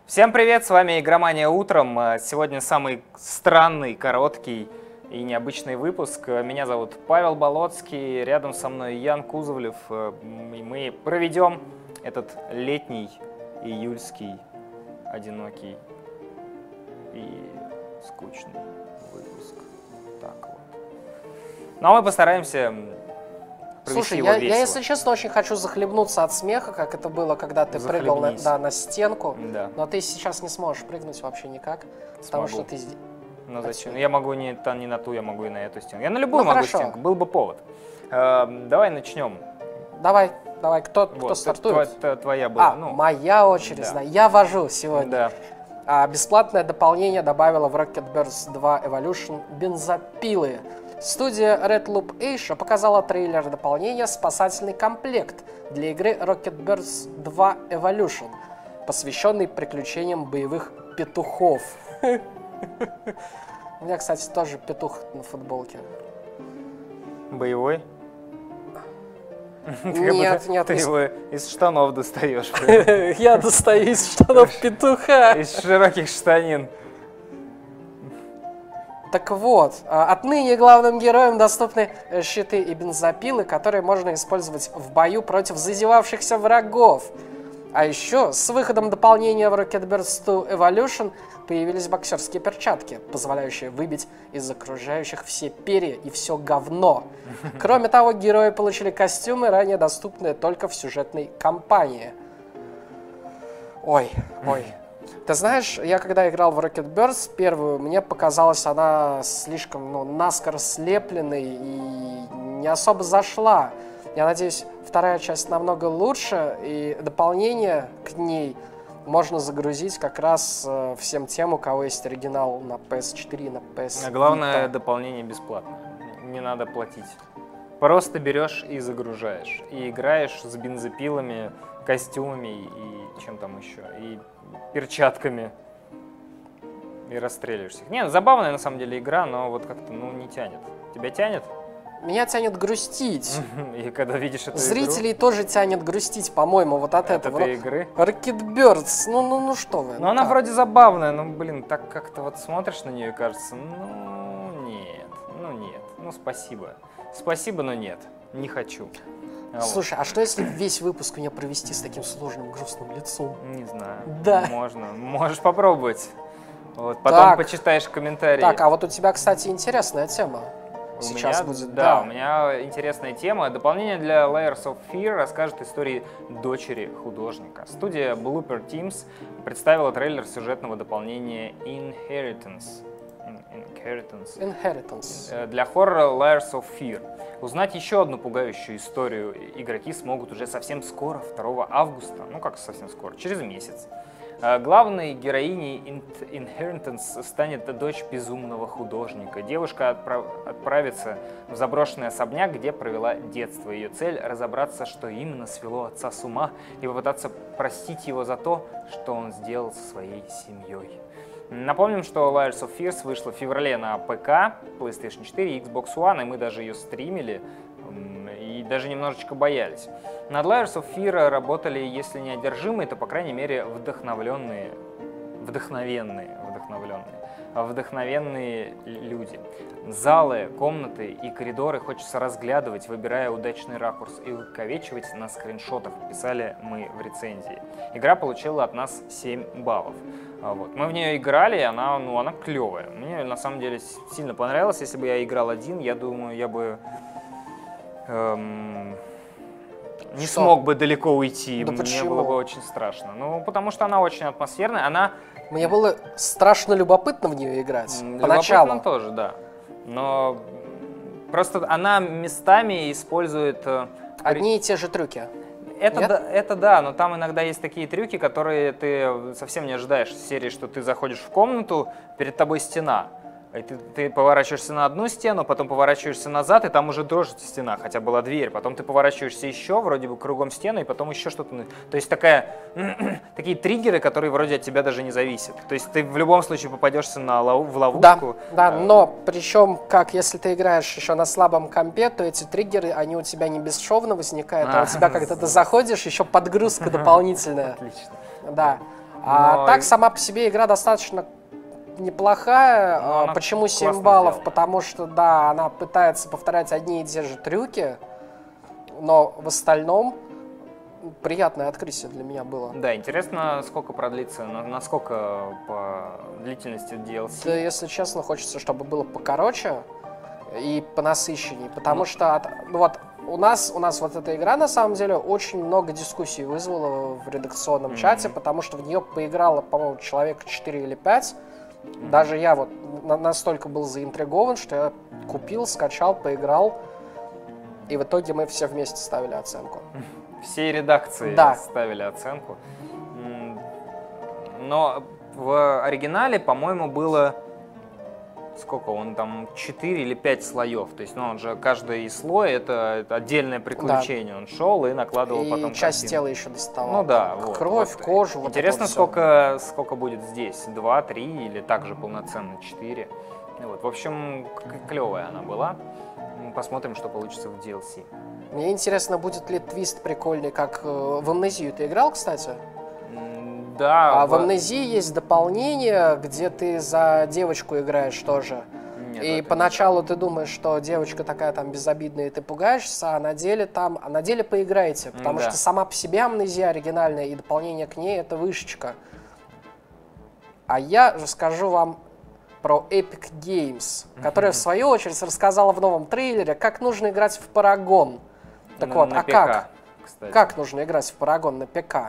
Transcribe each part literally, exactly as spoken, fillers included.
Всем привет, с вами Игромания утром. Сегодня самый странный, короткий и необычный выпуск. Меня зовут Павел Болоцкий, рядом со мной Ян Кузовлев. И мы проведем этот летний, июльский, одинокий и скучный выпуск. Так вот. Ну а мы постараемся провести Слушай, его я, весело. я, если честно, очень хочу захлебнуться от смеха, как это было, когда ты прыгал на, да, на стенку. Да. Но ты сейчас не сможешь прыгнуть вообще никак, Смогу. потому что ты здесь. Ну зачем? Ну, я могу не, та, не на ту, я могу и на эту стенку. Я на любую Ну, могу хорошо. стенку, был бы повод. Э, давай начнем. Давай, давай, кто, Вот, кто стартует? Твоя, твоя была. А, ну, моя очередь, да. да. Я вожу сегодня. Да. А, бесплатное дополнение добавила в Rocket Burst два Evolution бензопилы. Студия Red Loop Asia показала трейлер дополнения «Спасательный комплект» для игры Rocket Burst два Evolution, посвященный приключениям боевых петухов. У меня, кстати, тоже петух на футболке. Боевой? Нет, нет. Ты его из штанов достаешь. Я достаю из штанов петуха. Из широких штанин. Так вот, отныне главным героям доступны щиты и бензопилы, которые можно использовать в бою против зазевавшихся врагов. А еще с выходом дополнения в Rocket Burst два Evolution появились боксерские перчатки, позволяющие выбить из окружающих все перья и все говно. Кроме того, герои получили костюмы, ранее доступные только в сюжетной кампании. Ой, ой. Ты знаешь, я когда играл в Rocket Burst первую, мне показалась она слишком ну, наскоро слепленной и не особо зашла. Я надеюсь, вторая часть намного лучше, и дополнение к ней можно загрузить как раз э, всем тем, у кого есть оригинал на пи эс четыре и на пи эс Vita. А главное, дополнение бесплатное. Не надо платить. Просто берешь и загружаешь. И играешь с бензопилами, костюмами и чем там еще. И перчатками. И расстреливаешься. Не, забавная на самом деле игра, но вот как-то ну, не тянет. Тебя тянет? Меня тянет грустить. И когда видишь эту Зрителей игру, тоже тянет грустить, по-моему, вот от от этого. этой игры. Rocket Burst, ну, ну, ну что вы. Ну, она как? вроде забавная, но, блин, так как-то вот смотришь на нее и кажется, ну, нет, ну, нет, ну, спасибо. Спасибо, но нет, не хочу. А вот. Слушай, а что если весь выпуск мне провести с таким сложным, грустным лицом? Не знаю. Да. Можно, можешь попробовать. Вот, потом Так. почитаешь комментарии. Так, а вот у тебя, кстати, интересная тема. У Сейчас меня, будет, да, да. у меня интересная тема. Дополнение для Layers of Fear расскажет истории дочери художника. Студия Blooper Teams представила трейлер сюжетного дополнения Inheritance. Inheritance. Inheritance. Для хоррора Layers of Fear. Узнать еще одну пугающую историю игроки смогут уже совсем скоро, второго августа. Ну как совсем скоро, через месяц. Главной героиней Inheritance станет дочь безумного художника. Девушка отправ... отправится в заброшенный особняк, где провела детство. Ее цель — разобраться, что именно свело отца с ума, и попытаться простить его за то, что он сделал со своей семьей. Напомним, что Layers of Fear вышла в феврале на ПК, PlayStation четыре и Xbox One, и мы даже ее стримили и даже немножечко боялись. Над Layers of Fear работали, если не одержимые, то, по крайней мере, вдохновленные, вдохновенные, вдохновленные, вдохновенные люди. Залы, комнаты и коридоры хочется разглядывать, выбирая удачный ракурс и увековечивать на скриншотах, писали мы в рецензии. Игра получила от нас семь баллов. Вот. Мы в нее играли, и она, ну, она клевая. Мне на самом деле сильно понравилось. Если бы я играл один, я думаю, я бы эм, не Что? смог бы далеко уйти. Да Мне почему? было бы очень страшно. Ну, потому что она очень атмосферная. Она Мне было страшно любопытно в нее играть. м, Поначалу. любопытна тоже, да. Но просто она местами использует э, Одни и те же трюки. Это Нет? да, это да, но там иногда есть такие трюки, которые ты совсем не ожидаешь. В серии, что ты заходишь в комнату, перед тобой стена. И ты, ты поворачиваешься на одну стену, потом поворачиваешься назад, и там уже дрожит стена, хотя была дверь. Потом ты поворачиваешься еще, вроде бы кругом стены, и потом еще что-то. То есть такая, такие триггеры, которые вроде от тебя даже не зависят. То есть ты в любом случае попадешься на лов, в ловушку. Да, да, но причем, как если ты играешь еще на слабом компе, то эти триггеры, они у тебя не бесшовно возникают, а, а у тебя, когда ты заходишь, еще подгрузка дополнительная. Отлично. Да. А Но так, и- сама по себе игра достаточно неплохая. Ну, А, она Почему семь классно баллов? сделана. Потому что, да, она пытается повторять одни и те же трюки, но в остальном приятное открытие для меня было. Да, интересно, сколько продлится, на- насколько по длительности ди эл си. Да, если честно, хочется, чтобы было покороче и понасыщеннее, потому Ну. что от- ну вот у нас у нас вот эта игра на самом деле очень много дискуссий вызвала в редакционном Мгм. чате, потому что в нее поиграло, по-моему, человек четыре или пять. Даже я вот на- настолько был заинтригован, что я купил, скачал, поиграл, и в итоге мы все вместе ставили оценку. Всей редакции Да. ставили оценку. М, Но в оригинале, по-моему, было сколько он там, четыре или пять слоев. То есть, ну, он же каждый слой это, это отдельное приключение. Он шел и накладывал И потом часть картинки. тела еще доставал. Ну да, вот. Кровь, вот. кожу. вот это Интересно, вот всё. сколько, сколько будет здесь? Два, три или также полноценно четыре? Вот. В общем, к- клевая она была. М, Посмотрим, что получится в ди эл си. Мне интересно, будет ли твист прикольный, как э, в Амнезию ты играл, кстати? М, Да, А в Амнезии есть дополнение, где ты за девочку играешь тоже. Нет, И это не поначалу ты думаешь, что девочка такая там безобидная, и ты пугаешься, а на деле там, а на деле поиграете, потому да. что сама по себе Амнезия оригинальная, и дополнение к ней — это вышечка. А я расскажу вам про Epic Games, которая, в свою очередь, рассказала в новом трейлере, как нужно играть в Paragon. Так На- вот, на а пи как? ка, кстати. Как нужно играть в Paragon на ПК?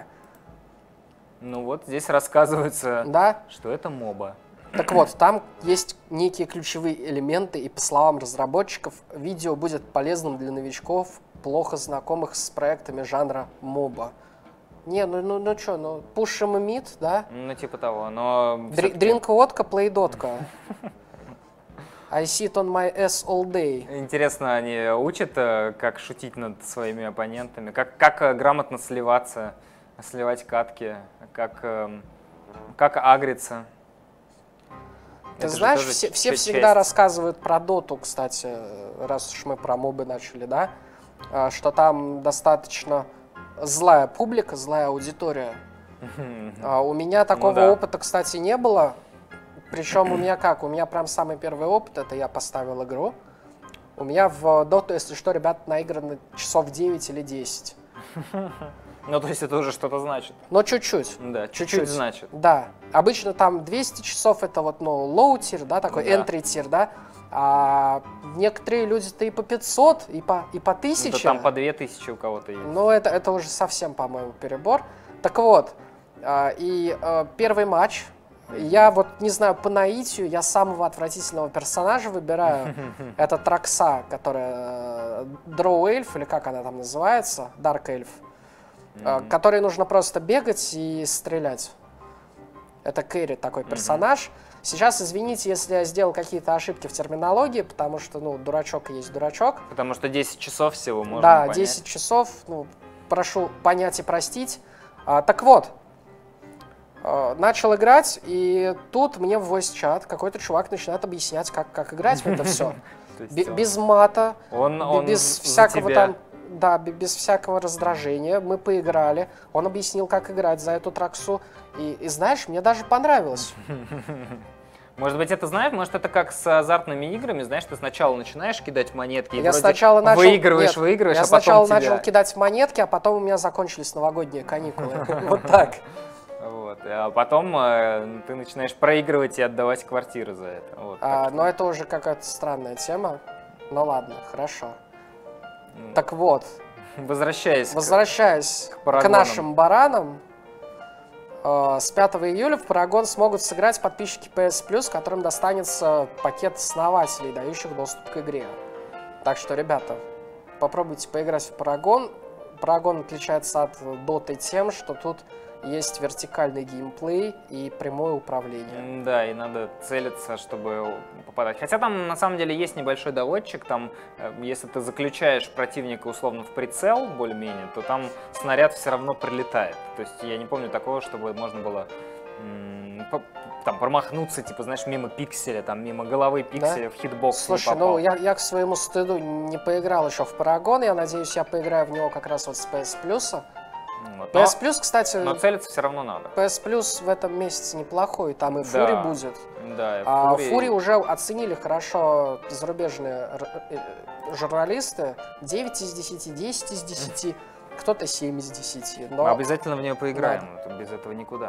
Ну вот здесь рассказывается, Да? что это моба. Так вот, там есть некие ключевые элементы, и по словам разработчиков, видео будет полезным для новичков, плохо знакомых с проектами жанра моба. Не, ну, ну, ну что, ну, push 'em mid, да? Ну типа того, но... Дри- всё-таки Drink водка, play дотка. I sit on my ass all day. Интересно, они учат, э, как шутить над своими оппонентами, как, как э, грамотно сливаться, сливать катки, как, эм, как агриться. Ты Это же знаешь, тоже все, ч- все ч- всегда часть. рассказывают про доту, кстати, раз уж мы про мобы начали, да, а, что там достаточно злая публика, злая аудитория. А у меня такого да. опыта, кстати, не было. Причем у меня как? У меня прям самый первый опыт, это я поставил игру. У меня в доту, если что, ребят, наиграно часов девять или десять. Ну то есть это уже что-то значит. Но чуть-чуть. Да, чуть-чуть значит. Да. Обычно там двести часов это вот, ну, low tier, да, такой Да. entry tier, да. А некоторые люди-то и по пятьсот, и по, и по Это тысяче. там по две тысячи у кого-то есть. Ну, это, это уже совсем, по-моему, перебор. Так вот, а, и а, первый матч, я вот, не знаю, по наитию, я самого отвратительного персонажа выбираю. Это Тракса, которая Дроу Эльф, или как она там называется, Дарк Эльф, которой нужно просто бегать и стрелять. Это Кэрри такой персонаж. Сейчас, извините, если я сделал какие-то ошибки в терминологии, потому что, ну, дурачок есть дурачок. Потому что десять часов всего можно Да, понять. десять часов, ну, прошу понять и простить. А, так вот, а, начал играть, и тут мне в voice-чат какой-то чувак начинает объяснять, как, как играть в это все. То есть он- Без мата, Он, бе- он без за всякого тебя. там, да, бе- без всякого раздражения. Мы поиграли, он объяснил, как играть за эту траксу, и, и знаешь, мне даже понравилось. Может быть, это, знаешь, может, это как с азартными играми, знаешь, ты сначала начинаешь кидать монетки, и Я вроде сначала начал... выигрываешь, нет, выигрываешь, я а потом сначала тебя... начал кидать монетки, а потом у меня закончились новогодние каникулы. Вот так. Вот. А потом э, ты начинаешь проигрывать и отдавать квартиры за это. Вот, А, так что, но это уже какая-то странная тема. Ну ладно, хорошо. ну, Так вот, возвращаясь к- возвращаясь к к, Парагонам. нашим баранам, э, с пятого июля в Парагон смогут сыграть подписчики пи эс Plus, которым достанется пакет основателей, дающих доступ к игре. Так что, ребята, попробуйте поиграть в Парагон. Парагон отличается от Доты тем, что тут есть вертикальный геймплей и прямое управление. М, Да, и надо целиться, чтобы попадать. Хотя там на самом деле есть небольшой доводчик, там, э, если ты заключаешь противника условно в прицел, более-менее, то там снаряд все равно прилетает. То есть я не помню такого, чтобы можно было м, по- там промахнуться, типа, знаешь, мимо пикселя, там, мимо головы пикселя в хитбокс не Слушай, попал. ну я, я к своему стыду не поиграл еще в Парагон, я надеюсь, я поиграю в него как раз вот с пи эс Plus. Ну, Вот. пи эс Plus, кстати, Но целиться все равно надо. пи эс Plus в этом месяце неплохой, там и Да. Фури будет. Да, и А Фури- Фури уже оценили хорошо зарубежные р- э, журналисты. девять из десяти, десять из десяти, кто-то семь из десяти. Но Мы обязательно в нее поиграем, это без этого никуда.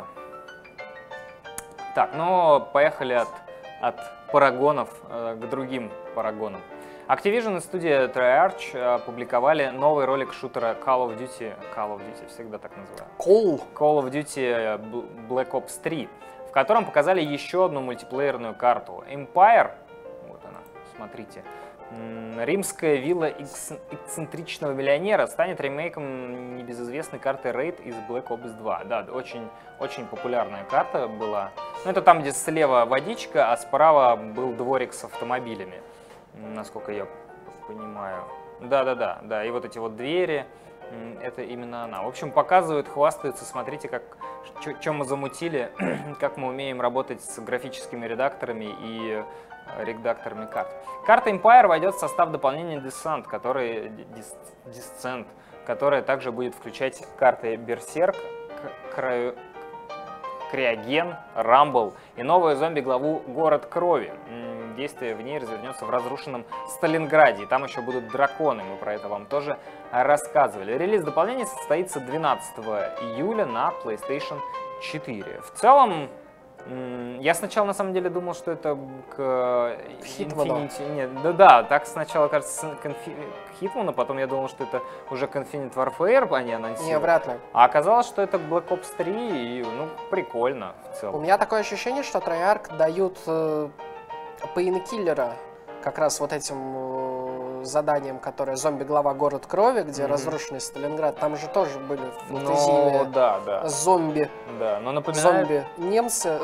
Так, ну поехали от, от парагонов э, к другим парагонам. Activision и студия Treyarch опубликовали новый ролик шутера Call of Duty, Call of Duty всегда так называю, Cool. Call of Duty Black Ops три, в котором показали еще одну мультиплеерную карту. Empire, вот она, смотрите. М, Римская вилла экс- эксцентричного миллионера станет ремейком небезызвестной карты Raid из Black Ops два. Да, очень, очень популярная карта была. Ну, это там, где слева водичка, а справа был дворик с автомобилями, насколько я понимаю. Да-да-да, да, и вот эти вот двери, м, это именно она. В общем, показывают, хвастаются, смотрите, как, что мы замутили, как мы умеем работать с графическими редакторами и э, редакторами карт. Карта Empire войдет в состав дополнения Descent, который, Dis- Descent, которая также будет включать карты Berserk, К- Краю- Криоген, Рамбл и новую зомби-главу «Город крови». М, Действие в ней развернется в разрушенном Сталинграде, и там еще будут драконы, мы про это вам тоже рассказывали. Релиз дополнения состоится двенадцатого июля на PlayStation четыре. В целом, м, я сначала на самом деле думал, что это к Хитману. Infinity- Нет, да-да, так сначала кажется к Инфи- к Хитману, потом я думал, что это уже к Infinite Warfare они анонсировали. Не, вряд ли. А оказалось, что это Black Ops три, и, ну, прикольно в У целом. меня такое ощущение, что Treyarch дают э, пейнкиллера как раз вот этим э, заданием, которое зомби-глава «Город крови», где Мгм. разрушенный Сталинград. Там же тоже были Ну, фэнтезийные да, да, зомби. да, но напоминает... Зомби-немцы,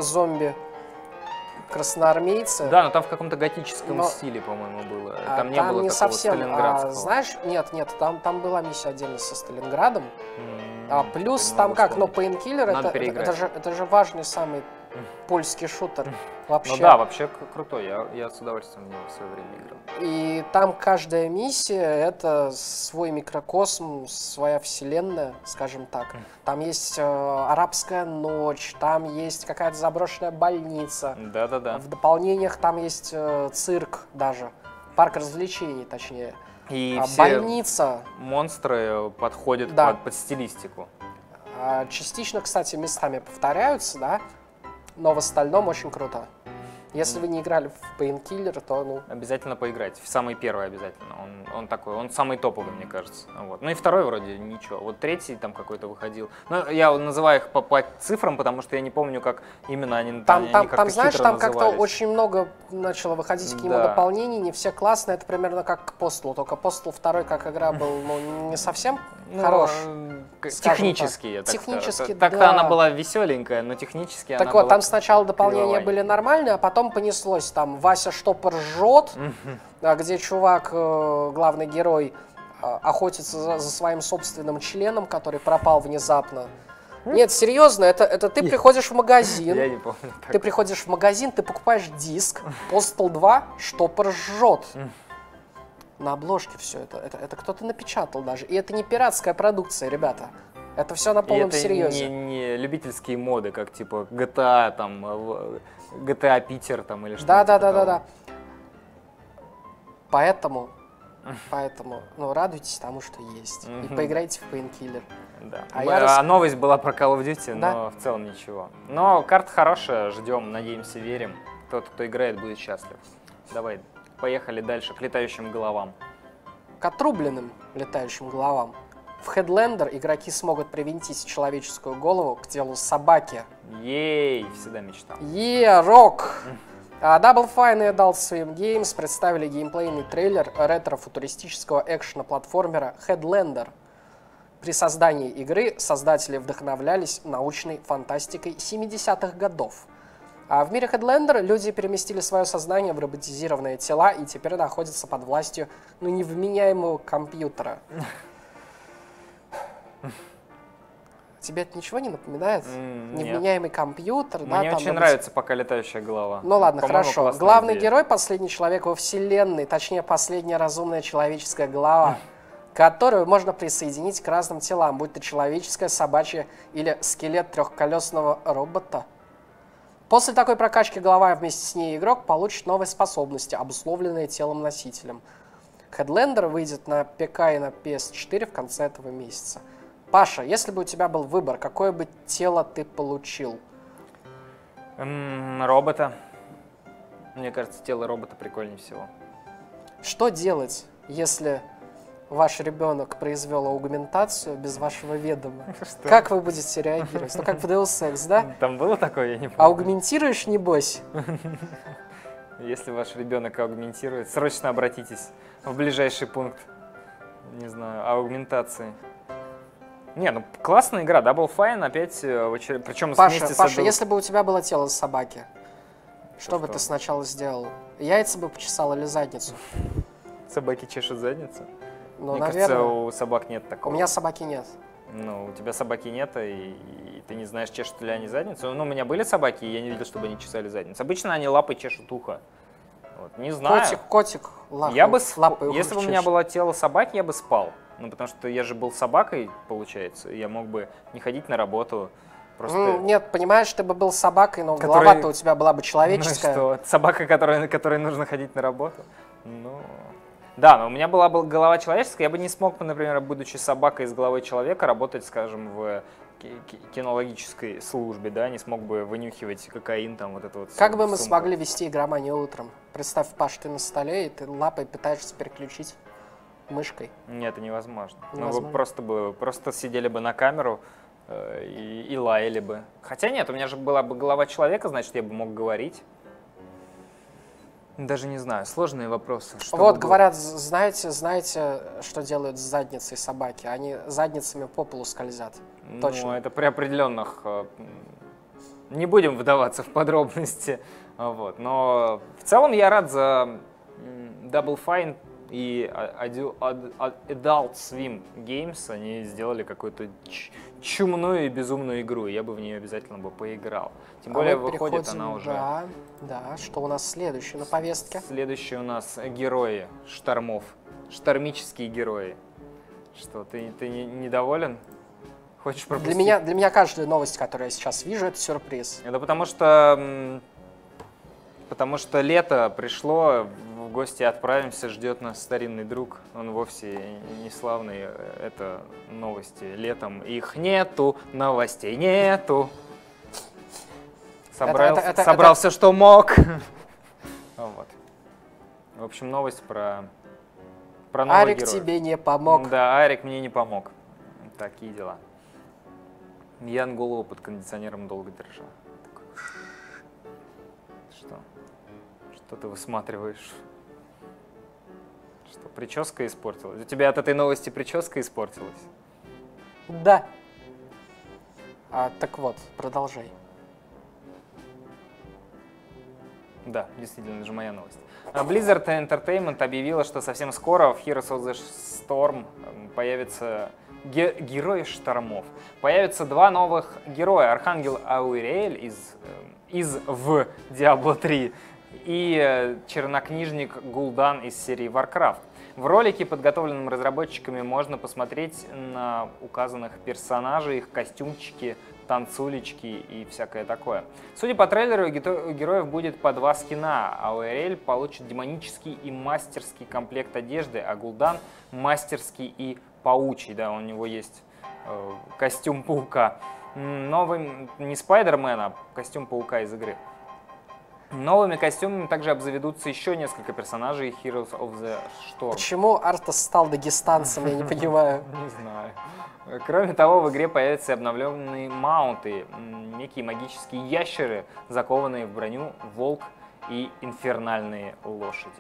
зомби-красноармейцы. Да, но там в каком-то готическом Но- стиле, по-моему, было. А Там не было не такого совсем, а, сталинградского. знаешь, нет, нет, там, там была миссия отдельно со Сталинградом. М, А плюс не там могу как, ну, вспомнить. Painkiller, Надо это, это, переиграть. это же, это же важный самый польский шутер вообще. Ну да, вообще к- крутой, я, я с удовольствием в него в свое время играл. И там каждая миссия — это свой микрокосм, своя вселенная, скажем так. Там есть э, арабская ночь, там есть какая-то заброшенная больница. Да-да-да. В дополнениях там есть э, цирк даже, парк развлечений, точнее. И А, все больница. монстры подходят Да. под, под стилистику. А, частично, кстати, местами повторяются, да, но в остальном очень круто. Если вы не играли в Painkiller, то, ну, Обязательно поиграть. В самый первый обязательно. Он, он такой, он самый топовый, мне кажется. Вот. Ну и второй вроде ничего. Вот третий там какой-то выходил. Ну, я называю их по, по цифрам, потому что я не помню, как именно они, там, они там, как-то там знаешь, хитро там как-то назывались. очень много начало выходить к нему Да. дополнений, не все классные, это примерно как к Postal, только Postal два как игра был, ну, не совсем Ну, хорош. э, к- скажем технически, так. я так Технически, скажу. Так-то да. она была веселенькая, но технически Так она вот, была... там сначала дополнения кривовая. были нормальные, а потом понеслось там Вася Штопор жжет, а, где чувак, э, главный герой, а, охотится за, за своим собственным членом, который пропал внезапно. Нет, серьезно, это, это ты приходишь в магазин, Я не помню. ты приходишь в магазин, ты покупаешь диск, Postal два, Штопор жжет. На обложке все это, это, это кто-то напечатал даже. И это не пиратская продукция, ребята. Это все на И полном это серьезе. не, не любительские моды, как типа джи ти эй, там, э, джи ти эй Питер там или что-то. Да, да, типа да, да, того. да. Поэтому, поэтому, ну, радуйтесь тому, что есть. И Мгм. поиграйте в Painkiller. Да. А Мы- я рас- а новость была про Call of Duty, Да. но в целом ничего. Но карта хорошая, ждем, надеемся, верим. Тот, кто играет, будет счастлив. Давай, поехали дальше к летающим головам. К отрубленным летающим головам. В Headlander игроки смогут привинтить человеческую голову к телу собаки. Ей, всегда мечтал. Е, рок! А Double Fine и Adult Swim Games представили геймплейный трейлер ретро-футуристического экшена-платформера Headlander. При создании игры создатели вдохновлялись научной фантастикой семидесятых годов. А в мире Headlander люди переместили свое сознание в роботизированные тела и теперь находятся под властью, ну, невменяемого компьютера. Тебе это ничего не напоминает? М, нет. Невменяемый компьютер, да? Мне там очень робот- нравится пока летающая голова. Ну ладно, По-моему, хорошо. классная Главный идея. герой — последний человек во вселенной, точнее, последняя разумная человеческая голова. которую можно присоединить к разным телам, будь то человеческое, собачье или скелет трехколесного робота. После такой прокачки голова вместе с ней игрок получит новые способности, обусловленные телом-носителем. Headlander выйдет на ПК и на пи эс четыре в конце этого месяца. Паша, если бы у тебя был выбор, какое бы тело ты получил? М, робота. Мне кажется, тело робота прикольнее всего. Что делать, если ваш ребенок произвел аугментацию без вашего ведома? Что? Как вы будете реагировать? Ну, как в Deus Ex, да? Там было такое, я не помню. Аугментируешь, небось? Если ваш ребенок аугментирует, срочно обратитесь в ближайший пункт, не знаю, аугментации. Не, ну классная игра, Double Fine опять, э, в очер- причем Паша, вместе Паша, с... Adult- если бы у тебя было тело собаки, что бы что? ты сначала сделал? Яйца бы почесал или задницу? Собаки чешут задницу? Ну, Мне наверное. кажется, у собак нет У такого. меня собаки нет. Ну, у тебя собаки нет, и, и ты не знаешь, чешут ли они задницу. Ну, у меня были собаки, и я не видел, чтобы они чесали задницу. Обычно они лапой чешут ухо. Вот, не знаю. Котик, котик, лапы, Я бы сп- лапы ухо Если бы у меня чешет. было тело собаки, я бы спал. Ну, потому что я же был собакой, получается. и Я мог бы не ходить на работу. Просто... М, Нет, понимаешь, ты бы был собакой, но Который- голова-то у тебя была бы Ну и человеческая. что? Собака, которой, которой нужно ходить на работу? Ну... Да, но у меня была бы голова человеческая, я бы не смог, например, будучи собакой с головой человека, работать, скажем, в ки- ки- кинологической службе, да, не смог бы вынюхивать кокаин, там, вот это вот. Как сум- бы мы сумку. смогли вести игроманию утром? Представь, Паш, ты на столе, и ты лапой пытаешься переключить мышкой. Нет, это невозможно. Ну, вы Невозможно. просто бы, просто сидели бы на камеру э, и, и лаяли бы. Хотя нет, у меня же была бы голова человека, значит, я бы мог говорить. Даже не знаю, сложные вопросы. Что Вот, бы было? говорят, з- знаете, знаете, что делают с задницей собаки? Они задницами по полу скользят. Точно. Ну, это при определенных... э, м, Не будем вдаваться в подробности. а, Вот. Но в целом я рад за м, Double Fine и а- Adu- Ad- Ad- Adult Swim Games. Они сделали какую-то ч- чумную и безумную игру. и Я бы в нее обязательно бы поиграл. Тем А более мы выходит переходим- она уже... Да, да, что у нас следующее на повестке? Следующие у нас герои штормов. Штормические герои. Что, ты, ты не- недоволен? Хочешь пропустить? Для меня, для меня каждая новость, которую я сейчас вижу, это сюрприз. Это потому что, м, потому что лето пришло, в гости отправимся, ждет нас старинный друг. Он вовсе не славный, это новости летом. Их нету, новостей нету. Собрал, Это- это- это- собрал это- все, что мог. Вот. В общем, новость про, про нового Арик героя. тебе не помог. Да, Арик мне не помог. Такие дела. Ян голову под кондиционером долго держал. Такой, Что? Что ты высматриваешь? Что, прическа испортилась? У тебя от этой новости прическа испортилась? Да. А, так вот, продолжай. Да, действительно, это же моя новость. А Blizzard Entertainment объявила, что совсем скоро в Heroes of the Storm эм, появятся ге- герои штормов. Появятся два новых героя. Архангел Ауриэль из, эм, из в Diablo три и э, чернокнижник Гул'дан из серии Warcraft. В ролике, подготовленном разработчиками, можно посмотреть на указанных персонажей, их костюмчики, танцулечки и всякое такое. Судя по трейлеру, у гето- у героев будет по два скина. Ауриэль получит демонический и мастерский комплект одежды, а Гул'дан мастерский и паучий. Да, у него есть э, костюм паука. М, Новый, не Спайдермена, а костюм паука из игры. Новыми костюмами также обзаведутся еще несколько персонажей Heroes of the Storm. Почему Артас стал дагестанцем, я не понимаю. Не знаю. Кроме того, в игре появятся обновленные маунты, м, некие магические ящеры, закованные в броню, волк и инфернальные лошади.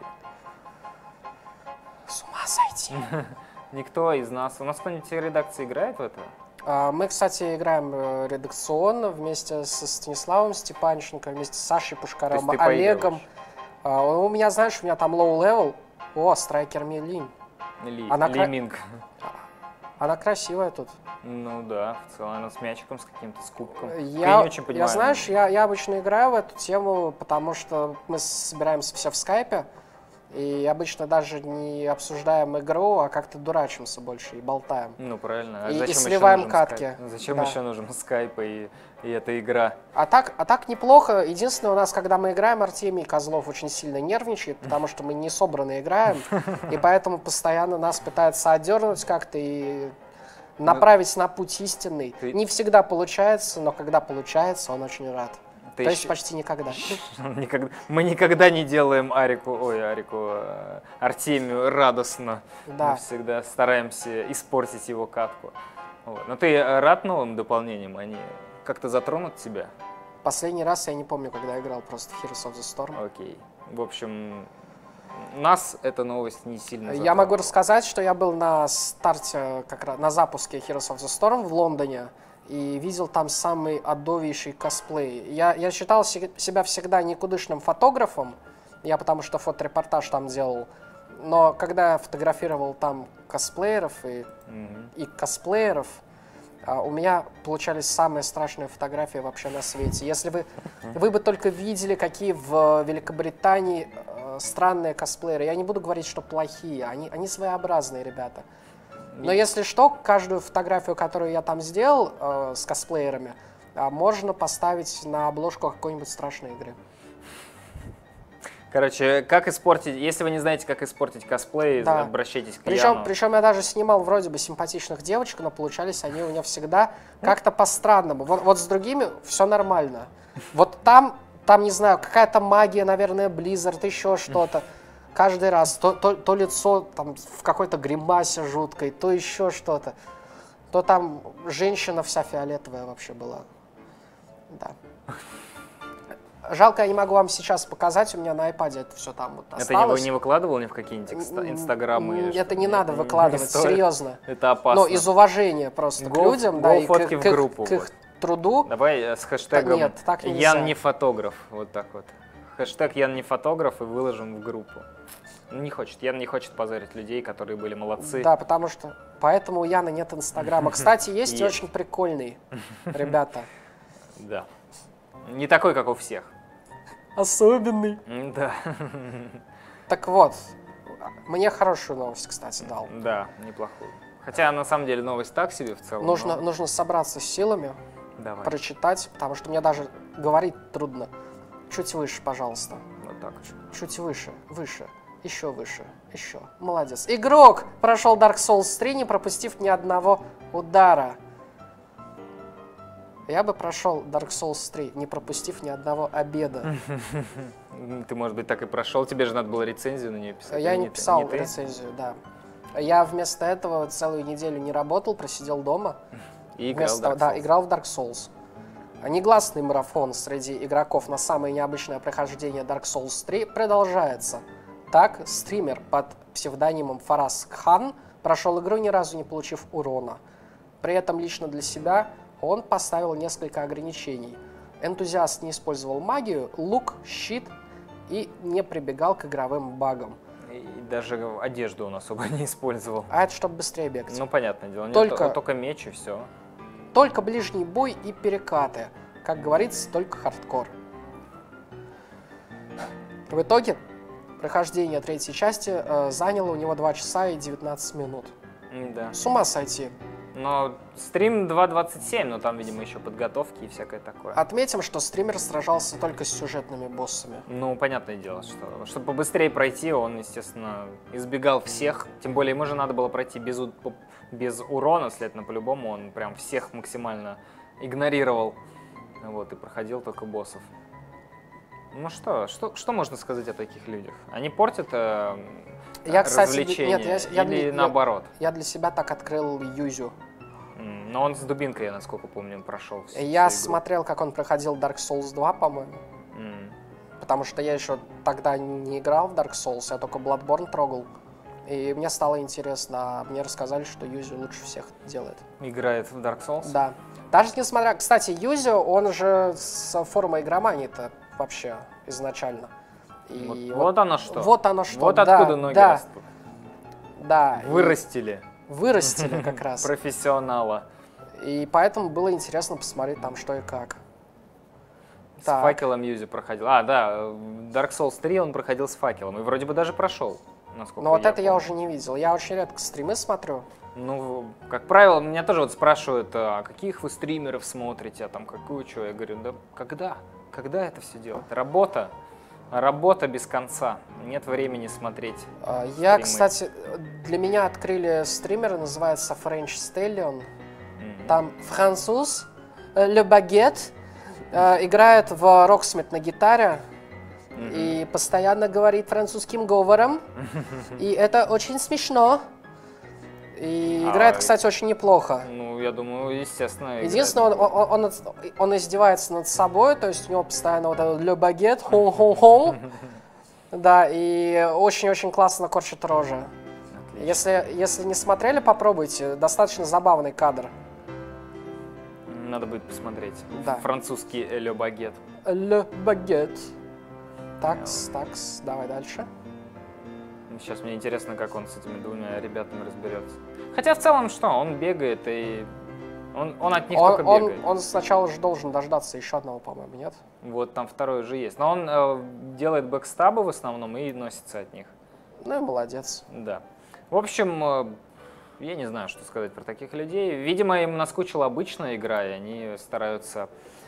С ума сойти. Никто из нас... У нас кто-нибудь в редакции играет в это? А, Мы, кстати, играем э, редакционно вместе со Станиславом Степанченко, вместе с Сашей Пушкарем, То есть ты Олегом. поигрываешь? А, У меня, знаешь, у меня там low-level. О, страйкер Милин. Ли, Она кра- Лиминг. Она красивая тут. Ну да, в целом она с мячиком, с каким-то, с кубком. Я, не очень понимаю. я знаешь, я, я обычно играю в эту тему, потому что мы собираемся все в скайпе, И обычно даже не обсуждаем игру, а как-то дурачимся больше и болтаем. Ну, правильно. А И, и зачем сливаем еще катки. Skype? Зачем Да. еще нужен скайп и, и эта игра? А так, а так неплохо. Единственное, у нас, когда мы играем, Артемий Козлов очень сильно нервничает, потому что мы не собранно играем, и поэтому постоянно нас пытается отдернуть как-то и направить на путь истинный. Ты- Не всегда получается, но когда получается, он очень рад. Ты То есть еще- почти никогда. Никогда- Мы никогда не делаем Арику, ой, Арику, э, Артемию радостно. Да. Мы всегда стараемся испортить его катку. Вот. Но ты э, рад новым дополнениям? Они как-то затронут тебя? Последний раз я не помню, когда играл просто в Heroes of the Storm. Окей. В общем, нас эта новость не сильно Я затронула. могу рассказать, что я был на старте, как раз на запуске Heroes of the Storm в Лондоне и видел там самый отдовейший косплей. Я, я считал се- себя всегда никудышным фотографом, я потому что фоторепортаж там делал, но когда я фотографировал там косплееров и, Мгм. и косплееров, а, у меня получались самые страшные фотографии вообще на свете. Если вы, вы бы только видели, какие в Великобритании э, странные косплееры. Я не буду говорить, что плохие, они, они своеобразные ребята. Но если что, каждую фотографию, которую я там сделал э, с косплеерами, а, можно поставить на обложку какой-нибудь страшной игры. Короче, как испортить, если вы не знаете, как испортить косплей, Да. обращайтесь к Причем, Яну. причем я даже снимал вроде бы симпатичных девочек, но получались они у меня всегда как-то по-странному. Вот, вот с другими все нормально. Вот там, там, не знаю, какая-то магия, наверное, Blizzard, еще что-то. Каждый раз то, то, то лицо там в какой-то гримасе жуткой, то еще что-то. То там женщина вся фиолетовая вообще была. Да. Жалко, я не могу вам сейчас показать, у меня на iPad это все там вот Это не, вы осталось. не выкладывал ни в какие-нибудь инста- инстаграмы? или Это что? не надо не выкладывать, стоит. серьезно. Это опасно. Но из уважения просто к Го- людям, го да, и к, фотки к в их- группу, к их вот. труду. Давай э, с хэштегом нет, так нельзя. Ян не фотограф. Вот так вот. Хэштег Ян не фотограф и выложим в группу. Не хочет. Ян не хочет позорить людей, которые были молодцы. Да, потому что поэтому у Яны нет Инстаграма. Кстати, есть и Есть. очень прикольный, ребята. Да. Не такой, как у всех. Особенный. М, Да. Так вот, мне хорошую новость, кстати, дал. Да, неплохую. Хотя, на самом деле, новость так себе в целом. Нужно, но- нужно собраться с силами, Давай. прочитать, потому что мне даже говорить трудно. Чуть выше, пожалуйста. Вот так. Чуть выше, выше, еще выше, еще. Молодец. Игрок прошел Dark Souls три, не пропустив ни одного удара. Я бы прошел Dark Souls три, не пропустив ни одного обеда. Ты, может быть, так и прошел. Тебе же надо было рецензию на нее писать. Я или не ты- писал ты? рецензию, да. Я вместо этого целую неделю не работал, просидел дома. И играл в Вместо, Dark да, Souls. играл в Dark Souls. Негласный марафон среди игроков на самое необычное прохождение Dark Souls три продолжается. Так, стример под псевдонимом Фарас Кхан прошел игру, ни разу не получив урона. При этом лично для себя он поставил несколько ограничений. Энтузиаст не использовал магию, лук, щит и не прибегал к игровым багам. И даже одежду он особо не использовал. А это чтобы быстрее бегать. Ну, понятное дело. Нет, Только- то- только меч и все. Только ближний бой и перекаты. Как говорится, только хардкор. В итоге прохождение третьей части э, заняло у него два часа и девятнадцать минут. Да. С ума сойти. Но стрим два двадцать семь, но там, видимо, еще подготовки и всякое такое. Отметим, что стример сражался только с сюжетными боссами. Ну, понятное дело, что чтобы побыстрее пройти, он, естественно, избегал всех. Тем более, ему же надо было пройти без, у- без урона, следовательно, по-любому он прям всех максимально игнорировал. Вот, и проходил только боссов. Ну что, что, что можно сказать о таких людях? Они портят э, Я, кстати, развлечения нет, я- я- или я- наоборот? Я для себя так открыл Юзю. М, Но он с дубинкой, я насколько помню, прошел. всю- Я всю игру. смотрел, как он проходил Dark Souls два, по-моему. М. Потому что я еще тогда не играл в Dark Souls, я только Bloodborne трогал. И мне стало интересно, а мне рассказали, что Юзю лучше всех делает. Играет в Dark Souls? Да. Даже несмотря... Кстати, Юзю, он же с формой игромании-то вообще изначально. Вот, И вот оно что. Вот оно что, Вот да, откуда ноги да, растут. Да. и Вырастили Вырастили как раз. профессионала. И поэтому было интересно посмотреть там что и как. С Так. факелом Юзи проходил. А, да, Dark Souls три он проходил с факелом. И вроде бы даже прошел, насколько Но вот я это я помню. уже не видел. Я очень редко стримы смотрю. Ну, как правило, меня тоже вот спрашивают, а каких вы стримеров смотрите, а там какую что? Я говорю, да когда? Когда это все делать? Работа. Работа без конца. Нет времени смотреть. А, Я, стримы. кстати, для меня открыли стримера, называется French Stallion. Мгм. Там француз, э, Le Baguette, э, играет в Rocksmith на гитаре Мгм. и постоянно говорит французским говором. И это очень смешно. И А, играет, кстати, очень неплохо. Ну, я думаю, естественно. играть. Единственное, он, он, он, он издевается над собой, то есть у него постоянно вот этот Le Baguette, хо-хо-хо. Да, и очень-очень классно корчит рожи. Отлично. Если, если не смотрели, попробуйте. Достаточно забавный кадр. Надо будет посмотреть. Да. Французский Le Baguette. Le Baguette. Такс, такс, давай дальше. Сейчас мне интересно, как он с этими двумя ребятами разберется. Хотя в целом что, он бегает и он, он от них Он, только он, бегает. он сначала же должен дождаться еще одного, по-моему, нет? Вот там второй уже есть. Но он э, делает бэкстабы в основном и носится от них. Ну и молодец. Да. В общем, э, я не знаю, что сказать про таких людей. Видимо, им наскучила обычная игра, и они стараются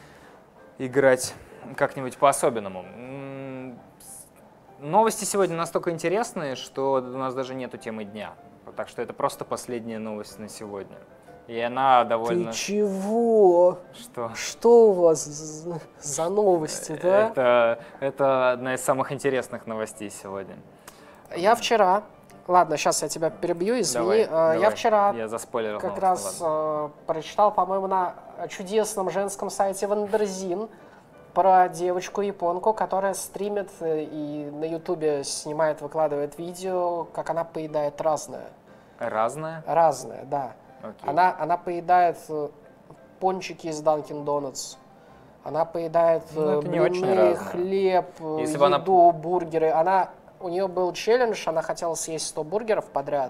играть как-нибудь по-особенному. М, с- Новости сегодня настолько интересные, что у нас даже нету темы дня. Так что это просто последняя новость на сегодня. И она довольно... Ты чего? Что? Что у вас за, за новости, да? Это, это одна из самых интересных новостей сегодня. Я вчера... Ладно, сейчас я тебя перебью, извини. Давай, Э, Я давай. вчера Я заспойлерил как новость, раз ну ладно. э, прочитал, по-моему, на чудесном женском сайте Вандерзин про девочку-японку, которая стримит э, и на ютубе снимает, выкладывает видео, как она поедает разное. Разное? Разное, да. Окей. Она, она поедает э, пончики из Dunkin' Donuts. Она поедает Ну, э, это не очень блины, разное. хлеб, э, Если бы она- еду, бургеры. Она, у нее был челлендж, она хотела съесть сто бургеров подряд.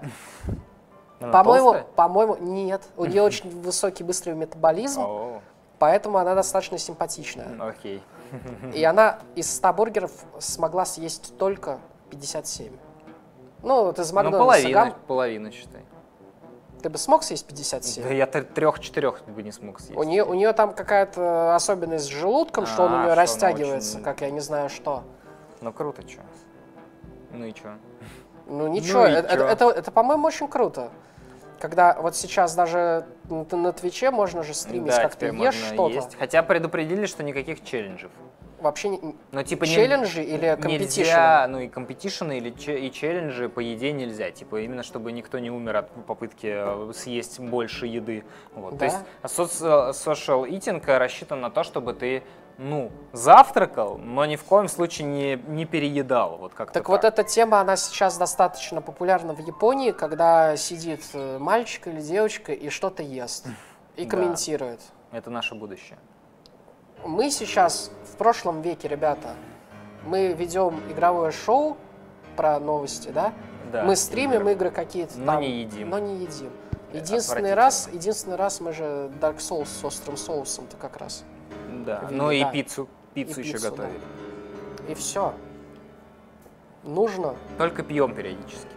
Она По-моему, толстая? по-моему, нет. У нее очень высокий быстрый метаболизм, О, поэтому она достаточно симпатичная. окей. И она из ста бургеров смогла съесть только пятьдесят семь. Ну, вот из Ну, Макдональдса половину, гам- половину, считай. ты бы смог съесть пятьдесят семь? Да я трех-четырех бы не смог съесть. У нее, у нее там какая-то особенность с желудком, что он у А, нее что она растягивается, очень- как я не знаю что. Ну круто, чё. Ну и чё? Ну ничего, и это, чё? это, это, это, по-моему, очень круто. Когда вот сейчас даже на, на Твиче можно же стримить, Да, как ты теперь ешь можно что-то. есть. Хотя предупредили, что никаких челленджев. Вообще не- Ну, типа, не- челленджи или компетишены? Нельзя, ну и компетишены, или че- и челленджи по еде нельзя. Типа, именно чтобы никто не умер от попытки э, съесть больше еды. Вот. Да? То есть соц- social eating рассчитан на то, чтобы ты, ну, завтракал, но ни в коем случае не, не переедал. Вот как-то Так вот эта тема, она сейчас достаточно популярна в Японии, когда сидит э, мальчик или девочка и что-то ест и Да. комментирует. Это наше будущее. Мы сейчас в прошлом веке, ребята, мы ведем игровое шоу про новости, да? Да, Мы стримим игры. игры какие-то Но там, не едим. но не едим. Это Единственный отвратительно. раз, единственный раз мы же Dark Souls с острым соусом-то как раз. Да. Видели, Ну и да. пиццу. Пиццу И еще пиццу, готовили. И все. Нужно. Только пьем периодически.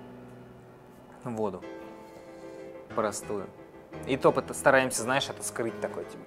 Воду. Простую. И то пот- стараемся, знаешь, это скрыть такой типа.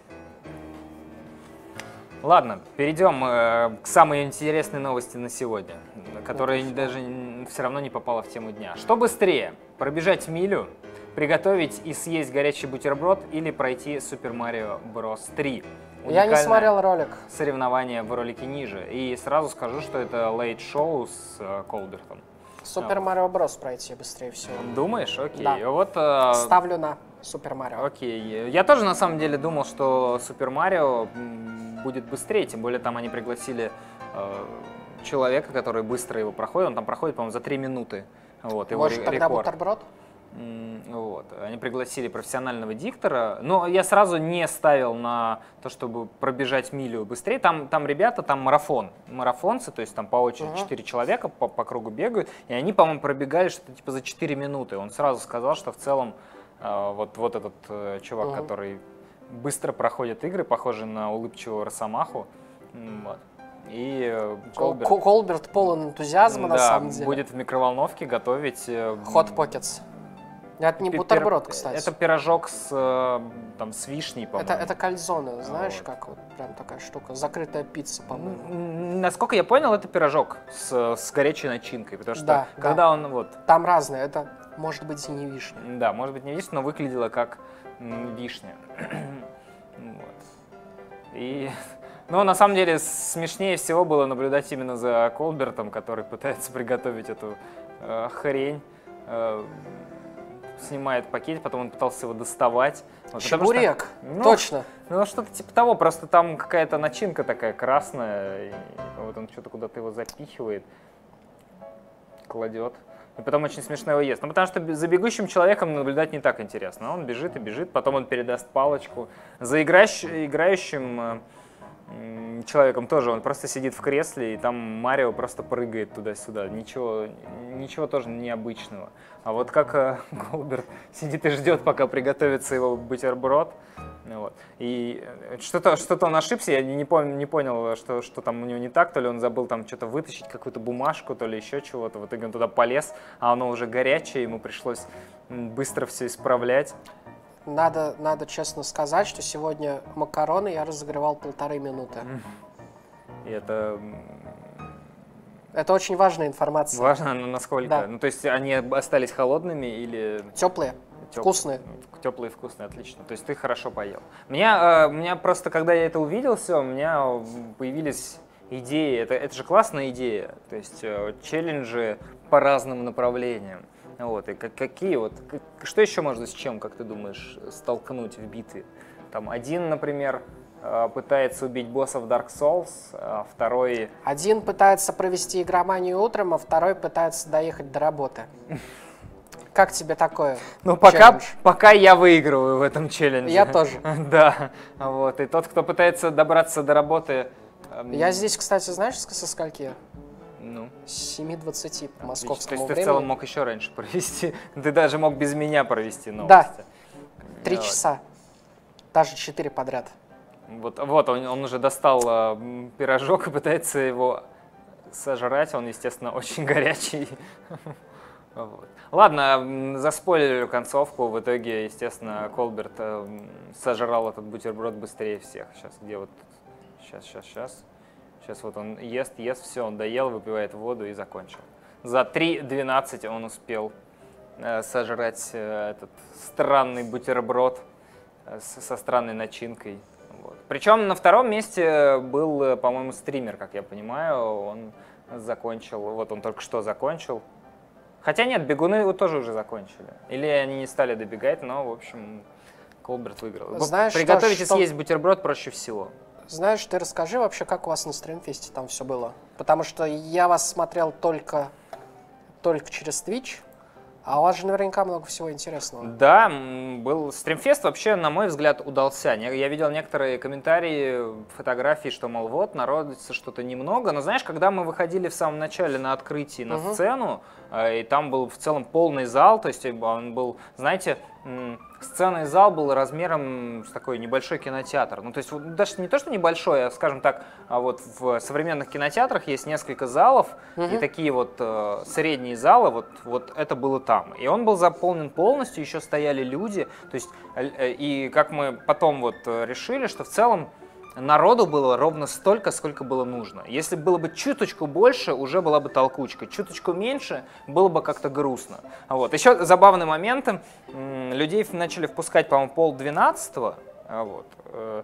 Ладно, перейдем э, к самой интересной новости на сегодня, которая Ну, даже все равно не попала в тему дня. Что быстрее, пробежать милю, приготовить и съесть горячий бутерброд или пройти Super Mario Bros. три? Я не Уникальное смотрел ролик. соревнование в ролике ниже. И сразу скажу, что это лейт-шоу с э, Колбертом. Супер Марио Брос пройти быстрее всего. Думаешь? Окей. Да. Вот, э, Ставлю на Супер Марио. окей. Я тоже на самом деле думал, что Супер Марио м, будет быстрее, тем более там они пригласили э, человека, который быстро его проходит. Он там проходит, по-моему, за три минуты. Вот, его Может, ре- тогда рекорд. бутерброд? М, Вот. Они пригласили профессионального диктора, но я сразу не ставил на то, чтобы пробежать милю быстрее. Там, там ребята, там марафон, марафонцы, то есть там по очереди Ага. четыре человека по, по кругу бегают, и они, по-моему, пробегали что-то типа за четыре минуты. Он сразу сказал, что в целом э, вот, вот этот э, чувак, Ага. который быстро проходят игры, похожие на улыбчивого Росомаху. Вот. И э, Колберт, Кол- Колберт полон энтузиазма, да, на самом деле. будет в микроволновке готовить... э, Hot Pockets. Это не пи- бутерброд, пир- кстати. Это пирожок с, э, там, с вишней, по-моему. Это, это кальзоне, знаешь, Вот. как вот прям такая штука. Закрытая пицца, по-моему. М, Насколько я понял, это пирожок с, с горячей начинкой, потому что Да, когда да. он вот, Там разное. Это может быть и не вишня. да, может быть не вишня, но выглядело как м, вишня. Вот. И, но на самом деле смешнее всего было наблюдать именно за Колбертом, который пытается приготовить эту э, хрень. э, Снимает пакет, потом он пытался его доставать. Вот, потому что- Чебурек, ну, точно. Ну, что-то типа того, просто там какая-то начинка такая красная, и вот он что-то куда-то его запихивает, кладет, и потом очень смешно его ест. Ну, потому что за бегущим человеком наблюдать не так интересно. Он бежит и бежит, потом он передаст палочку. За играющ- играющим э, м, человеком тоже, он просто сидит в кресле, и там Марио просто прыгает туда-сюда. Ничего, ничего тоже необычного. А вот как э, Колберт сидит и ждет, пока приготовится его бутерброд. Ну вот. И э, что-то что он ошибся, я не, пом- не понял, что, что там у него не так, то ли он забыл там что-то вытащить, какую-то бумажку, то ли еще чего-то. В итоге он туда полез, а оно уже горячее, ему пришлось м, быстро все исправлять. Надо, надо честно сказать, что сегодня макароны я разогревал полторы минуты. И это м, Это очень важная информация. важно, но насколько. Да. Ну, то есть они остались холодными или Теплые, теп- вкусные. Теплые, вкусные, отлично. То есть ты хорошо поел. Меня, э, у меня просто, когда я это увидел все, у меня появились идеи. Это, это же классная идея. То есть э, челленджи по разным направлениям. Вот. И как, какие вот, как- что еще можно с чем, как ты думаешь, столкнуть в битве? Там один, например, э, пытается убить босса в Dark Souls, а второй... Один пытается провести игроманию утром, а второй пытается доехать до работы. Как тебе такое? Ну, пока, челлендж? пока я выигрываю в этом челлендже. Я тоже. Да, вот. И тот, кто пытается добраться до работы... эм, Я здесь, кстати, знаешь, со скольки? Ну, С семи двадцати по то московскому есть ты в времени. целом мог еще раньше провести. Ты даже мог без меня провести Да. новости. Три Вот. часа. Даже четыре подряд. Вот, вот он, он уже достал э, м, пирожок и пытается его сожрать. Он, естественно, очень горячий. Вот. Ладно, м, заспойлерю концовку. В итоге, естественно, Колберт э, м, сожрал этот бутерброд быстрее всех. Сейчас, где вот... Сейчас, сейчас, сейчас. Сейчас вот он ест, ест, все, он доел, выпивает воду и закончил. За три двенадцать он успел э, сожрать э, этот странный бутерброд э, с- со странной начинкой. Вот. Причем на втором месте был, э, по-моему, стример, как я понимаю. Он закончил, вот он только что закончил. Хотя нет, бегуны его тоже уже закончили. Или они не стали добегать, но, в общем, Колберт выиграл. Знаешь, что- Приготовить и что- съесть бутерброд проще всего. Знаешь, ты расскажи вообще, как у вас на стримфесте там все было. Потому что я вас смотрел только, только через Twitch, а у вас же наверняка много всего интересного. Да, м, был стримфест, вообще, на мой взгляд, удался. Не- Я видел некоторые комментарии, фотографии, что, мол, вот, народится что-то немного. Но знаешь, когда мы выходили в самом начале на открытии на Мгм. сцену, э, и там был в целом полный зал, то есть он был, знаете, м, сценный зал был размером с такой небольшой кинотеатр. Ну, то есть вот даже не то, что небольшой, а, скажем так, а вот в современных кинотеатрах есть несколько залов, и Мгм. такие вот э, средние залы, вот, вот это было там. И он был заполнен полностью, еще стояли люди. То есть, э, э, и как мы потом вот э, решили, что в целом народу было ровно столько, сколько было нужно. Если было бы чуточку больше, уже была бы толкучка. Чуточку меньше, было бы как-то грустно. Вот. Еще забавный момент. м, Людей начали впускать, по-моему, пол двенадцатого. а Вот. э,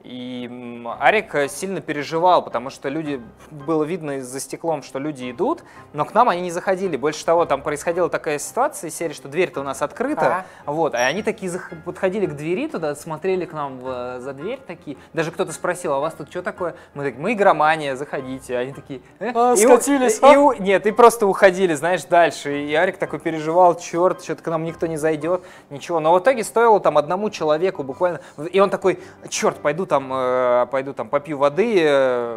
И м, Арик э, сильно переживал, потому что люди, было видно за стеклом, что люди идут, но к нам они не заходили. Больше того, там происходила такая ситуация из серии, что дверь-то у нас открыта, Ага. вот, и они такие зах- подходили к двери туда, смотрели к нам в- за дверь такие. Даже кто-то спросил, а у вас тут что такое? Мы такие, мы игромания, заходите. Они такие, «Э?» А, И у- скатились, и а? у- Нет, и просто уходили, знаешь, дальше. И Арик такой переживал, черт, что-то к нам никто не зайдет, ничего. Но в итоге стоило там одному человеку буквально, и он такой, черт, пойду там, э, пойду там попью воды, э,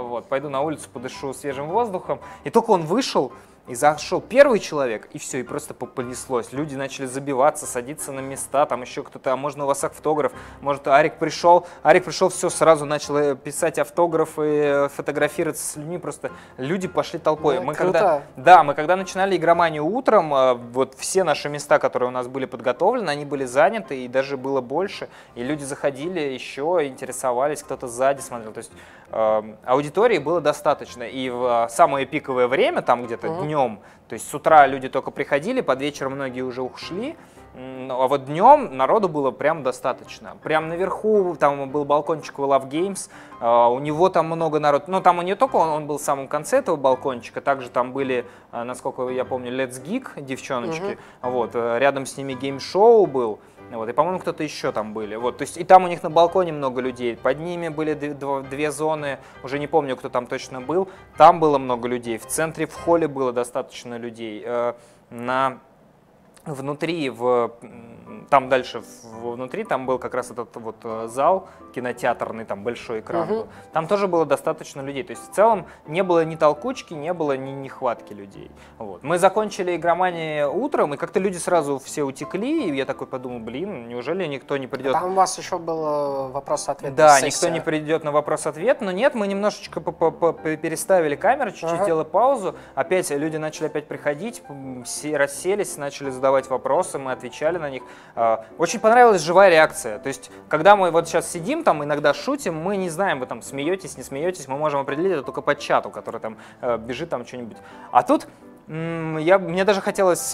вот, пойду на улицу, подышу свежим воздухом. И только он вышел, и зашел первый человек, и все, и просто понеслось. Люди начали забиваться, садиться на места, там еще кто-то, а можно у вас автограф? Может, Арик пришел, Арик пришел, все, сразу начал писать автографы, фотографироваться с людьми, просто люди пошли толпой. Ну, мы круто. когда, да, мы когда начинали игроманию утром, вот все наши места, которые у нас были подготовлены, они были заняты, и даже было больше, и люди заходили еще, интересовались, кто-то сзади смотрел, то есть э, аудитории было достаточно, и в самое пиковое время, там где-то mm-hmm. днем, то есть с утра люди только приходили, под вечер многие уже ушли, а вот днем народу было прям достаточно. Прям наверху там был балкончик у Love Games, у него там много народу, но там не только он, он был в самом конце этого балкончика, также там были, насколько я помню, Let's Geek девчоночки, угу. вот, рядом с ними гейм-шоу был. Вот, и, по-моему, кто-то еще там были. Вот, то есть, и там у них на балконе много людей. Под ними были две, две зоны, уже не помню, кто там точно был. Там было много людей. В центре, в холле было достаточно людей. Э, на... Внутри, в, там дальше внутри, там был как раз этот вот зал кинотеатрный, там большой экран был. Там тоже было достаточно людей. То есть в целом не было ни толкучки, не было ни нехватки людей. Вот. Мы закончили игроманию утром, и как-то люди сразу все утекли, и я такой подумал, блин, неужели никто не придет? Там у вас еще был вопрос-ответ. Да, сессия. Никто не придет на вопрос-ответ, но нет, мы немножечко переставили камеру, чуть-чуть ага. сделали паузу, опять люди начали опять приходить, все расселись, начали задавать вопросы, мы отвечали на них. Очень понравилась живая реакция. То есть, когда мы вот сейчас сидим, там иногда шутим, мы не знаем, вы там смеетесь, не смеетесь, мы можем определить это только по чату, который там бежит там что-нибудь. А тут я, мне даже хотелось...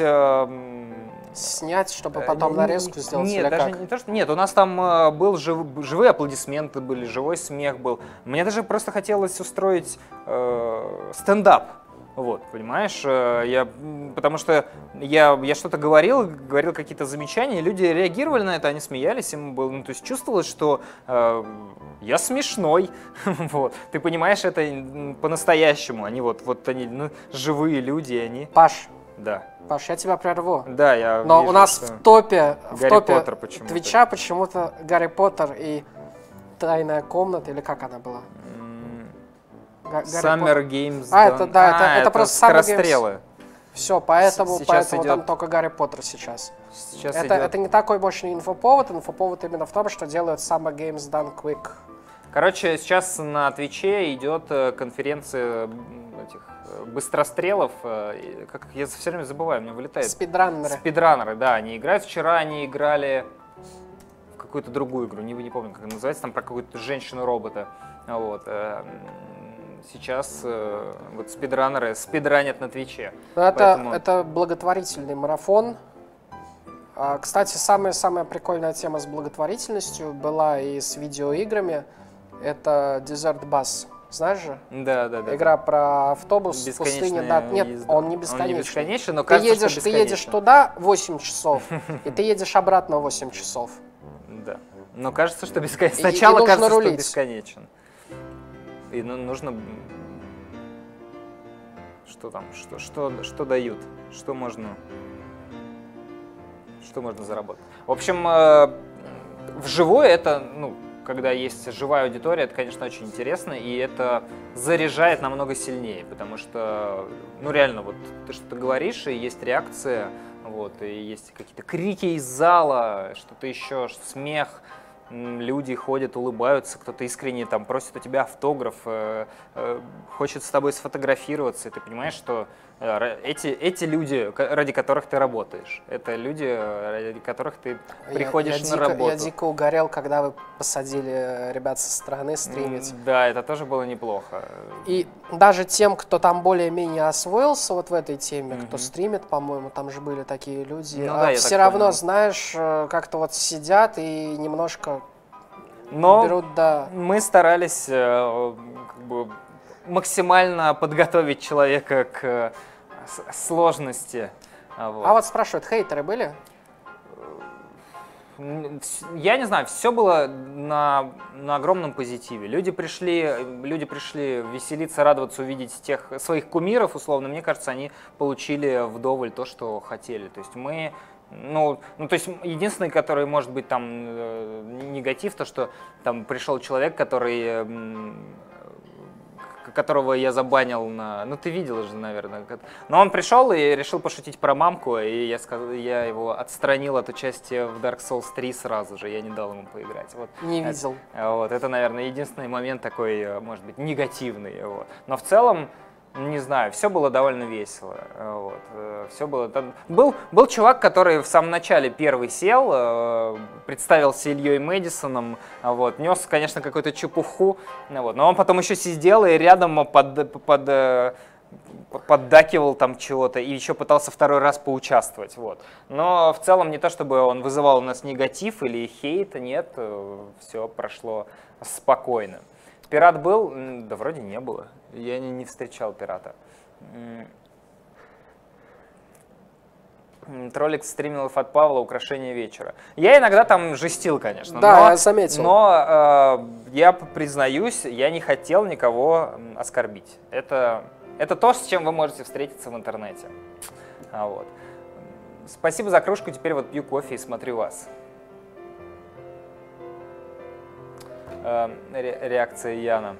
Снять, чтобы потом нарезку сделать? Нет, даже как? не то, что... Нет, у нас там был жив... живые аплодисменты, были, живой смех был. Мне даже просто хотелось устроить э, стендап. Вот, понимаешь, я, потому что я, я что-то говорил, говорил какие-то замечания, люди реагировали на это, они смеялись, им было, ну, то есть чувствовалось, что э, я смешной, вот, ты понимаешь, это по-настоящему, они вот, вот они, ну, живые люди, они... Паш, да. Паш, я тебя прерву. Да, я Но вижу, у нас в топе, в топе почему-то. Твича почему-то Гарри Поттер и Тайная комната, или как она была? Summer Games. А, это, да, это, а, это, это просто скорострелы. Все, поэтому, поэтому идет... там только Гарри Поттер сейчас. сейчас это, идет... это не такой мощный инфоповод, инфоповод именно в том, что делают Summer Games Done Quick. Короче, сейчас на Твиче идет конференция этих быстрострелов, как я все время забываю, у меня вылетает. Спидраннеры. Спидраннеры, да, они играют. Вчера они играли в какую-то другую игру, не, не помню, как она называется, там про какую-то женщину-робота. Вот. Сейчас э, вот спидранеры спидранят на Твиче. Это, поэтому... это благотворительный марафон. А, кстати, самая-самая прикольная тема с благотворительностью была и с видеоиграми. Это Desert Bus. Знаешь же? Да, да, да. Игра про автобус в пустыне. Да, нет, езда. он не бесконечный. Он не бесконечный, но ты кажется, едешь, что ты едешь туда восемь часов, и ты едешь обратно восемь часов. Да. Но кажется, что бесконечно. Сначала и, и кажется, рулить. что бесконечен. И ну, нужно... Что там? Что, что, что дают? Что можно... Что можно заработать? В общем, э, вживую это, ну, когда есть живая аудитория, это, конечно, очень интересно, и это заряжает намного сильнее, потому что, ну, реально, вот ты что-то говоришь, и есть реакция, вот, и есть какие-то крики из зала, что-то еще, смех, люди ходят, улыбаются, кто-то искренне там просит у тебя автограф, э, э, хочет с тобой сфотографироваться, и ты понимаешь, что э, эти, эти люди, ради которых ты работаешь, это люди, ради которых ты приходишь я, я на дико, работу. Я дико угорел, когда вы посадили ребят со стороны стримить. Да, это тоже было неплохо. И даже тем, кто там более-менее освоился вот в этой теме, mm-hmm. кто стримит, по-моему, там же были такие люди, ну, а да, все равно, понял. знаешь, как-то вот сидят и немножко Но берут, да. мы старались как бы, максимально подготовить человека к сложности. Вот. А вот спрашивают, хейтеры были? Я не знаю, все было на, на огромном позитиве. Люди пришли, люди пришли веселиться, радоваться, увидеть тех своих кумиров, условно. Мне кажется, они получили вдоволь то, что хотели. То есть мы, ну, ну то есть единственный, который может быть там э, негатив, то что там пришел человек, который э, которого я забанил на... Ну, ты видел же, наверное. Но он пришел и решил пошутить про мамку, и я, сказал, я его отстранил от участия в Dark Souls три сразу же, я не дал ему поиграть. Вот. Не видел. Это, вот, это, наверное, единственный момент такой, может быть, негативный. Вот. Но в целом, не знаю, все было довольно весело. Вот. Все было... Был, был чувак, который в самом начале первый сел, представился Ильей Мэдисоном, вот, нес, конечно, какую-то чепуху, вот, но он потом еще сидел и рядом под, под, поддакивал там чего-то и еще пытался второй раз поучаствовать. Вот. Но в целом не то, чтобы он вызывал у нас негатив или хейт, нет, все прошло спокойно. Пират был? Да вроде не было. Я не, не встречал пирата. Троллик стримилов от Павла «Украшение вечера». Я иногда там жестил, конечно. Да, но, я заметил. Но э, я признаюсь, я не хотел никого оскорбить. Это, это то, с чем вы можете встретиться в интернете. А вот. Спасибо за кружку. Теперь вот пью кофе и смотрю вас. Реакция Яна.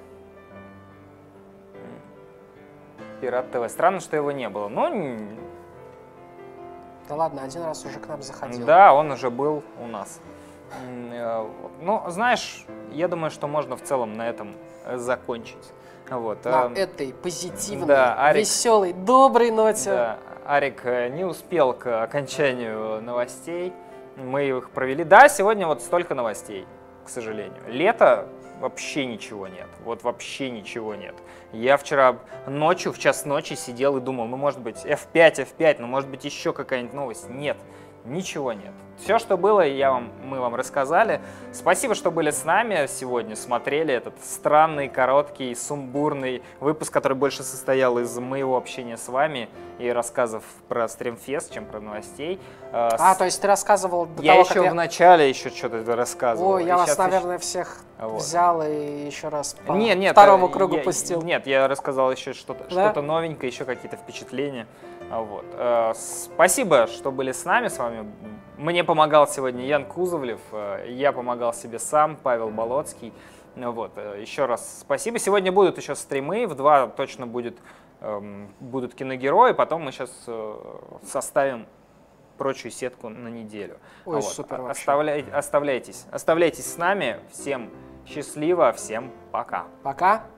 Пират ТВ. Странно, что его не было. Ну, да ладно, один раз уже к нам заходил. Да, он уже был у нас. Ну, знаешь, я думаю, что можно в целом на этом закончить. Вот. На этой позитивной, да, Арик, веселой, доброй ноте. Да, Арик не успел к окончанию новостей. Мы их провели. Да, сегодня вот столько новостей. К сожалению. Лето вообще ничего нет. Вот вообще ничего нет. Я вчера ночью, в час ночи сидел и думал, ну может быть эф пять, эф пять, ну может быть еще какая-нибудь новость. Нет, ничего нет. Все, что было, я вам, мы вам рассказали. Спасибо, что были с нами сегодня, смотрели этот странный, короткий, сумбурный выпуск, который больше состоял из моего общения с вами и рассказов про стримфест, чем про новостей. А, то есть ты рассказывал до я того, еще как в я... начале еще что-то рассказывал. Ой, я и вас, наверное, еще... всех вот. взял и еще раз по нет, нет, второму кругу я, пустил. Нет, я рассказал еще что-то да? что-то новенькое, еще какие-то впечатления. Вот. Спасибо, что были с нами, с вами. Мне помогал сегодня Ян Кузовлев, я помогал себе сам, Павел Болоцкий. Вот. Еще раз спасибо. Сегодня будут еще стримы, в два точно будет, эм, будут киногерои, потом мы сейчас э, составим прочую сетку на неделю. Ой, вот. супер вообще. Оставляй, оставляйтесь, оставляйтесь с нами. Всем счастливо, всем пока. Пока.